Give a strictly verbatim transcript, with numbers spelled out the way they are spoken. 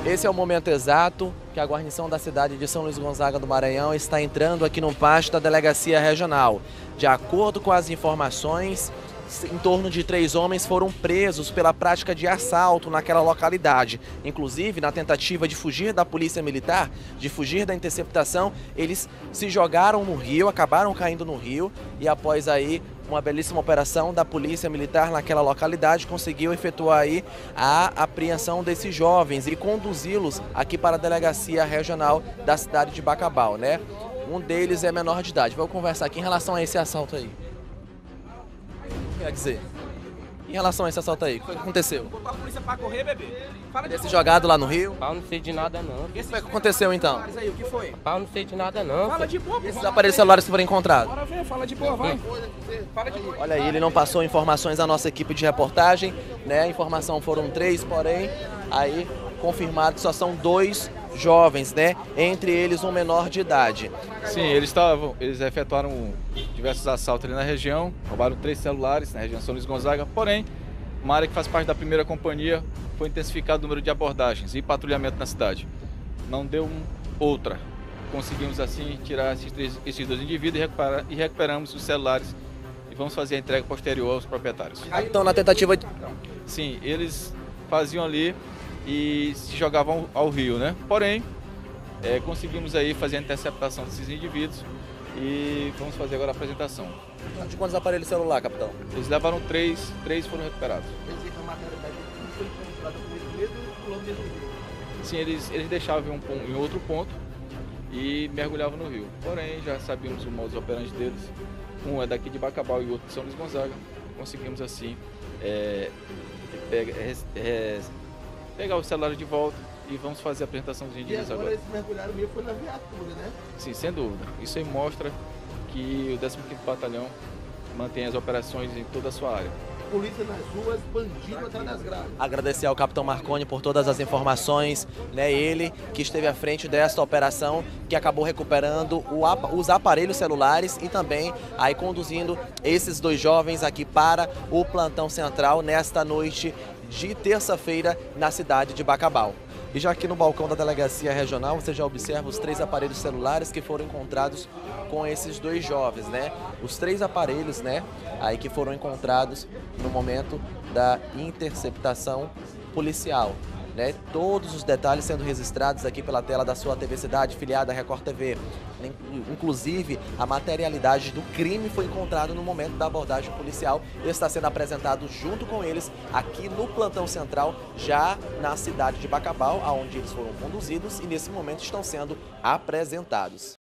Esse é o momento exato que a guarnição da cidade de São Luís Gonzaga do Maranhão está entrando aqui no pátio da Delegacia Regional. De acordo com as informações, em torno de três homens foram presos pela prática de assalto naquela localidade. Inclusive, na tentativa de fugir da polícia militar, de fugir da interceptação, eles se jogaram no rio, acabaram caindo no rio e após aí uma belíssima operação da polícia militar naquela localidade conseguiu efetuar aí a apreensão desses jovens e conduzi-los aqui para a Delegacia Regional da cidade de Bacabal, né? Um deles é menor de idade. Vou conversar aqui em relação a esse assalto aí. Quer dizer, em relação a esse assalto aí, o que aconteceu? Botou a polícia pra correr, bebê. Fala de Esse jogado lá no rio? Pau, não sei de nada não. O que foi que aconteceu então? Mas aí, o que foi? Pau, não sei de nada não. Fala de boa, pô. Esses aparelhos celulares que foram encontrados? Bora ver, fala de boa, vai. Fala de boa. Olha aí, ele não passou informações à nossa equipe de reportagem, né? A informação foram três, porém, aí confirmado que só são dois jovens, né? Entre eles um menor de idade. Sim, eles estavam, eles efetuaram diversos assaltos ali na região, roubaram três celulares na região São Luís Gonzaga, porém, uma área que faz parte da primeira companhia foi intensificado o número de abordagens e patrulhamento na cidade. Não deu um, outra. Conseguimos assim tirar esses, três, esses dois indivíduos e, recuperar, e recuperamos os celulares e vamos fazer a entrega posterior aos proprietários. Então, na tentativa de... Sim, eles faziam ali e se jogavam ao, ao rio, né? Porém, é, conseguimos aí fazer a interceptação desses indivíduos e vamos fazer agora a apresentação. De quantos aparelhos celular, capitão? Eles levaram três, três foram recuperados. Sim, eles, eles deixavam em, um, em outro ponto e mergulhavam no rio. Porém, já sabíamos o modus operandi deles. Um é daqui de Bacabal e o outro de São Luís Gonzaga. Conseguimos assim é, pega, é, é, pegar o celular de volta e vamos fazer a apresentação dos indivíduos agora. E agora eles mergulharam meio foi na viatura, né? Sim, sem dúvida. Isso aí mostra que o décimo quinto Batalhão mantém as operações em toda a sua área. Polícia nas ruas, bandido atrás das grades. Agradecer ao capitão Marconi por todas as informações, né? Ele que esteve à frente desta operação, que acabou recuperando o, os aparelhos celulares e também aí conduzindo esses dois jovens aqui para o plantão central nesta noite de terça-feira na cidade de Bacabal. E já aqui no balcão da Delegacia Regional, você já observa os três aparelhos celulares que foram encontrados com esses dois jovens, né? Os três aparelhos, né? Aí que foram encontrados no momento da interceptação policial, né? Todos os detalhes sendo registrados aqui pela tela da sua T V Cidade, filiada à Record T V. Inclusive, a materialidade do crime foi encontrada no momento da abordagem policial e está sendo apresentado junto com eles aqui no plantão central, já na cidade de Bacabal, aonde eles foram conduzidos e nesse momento estão sendo apresentados.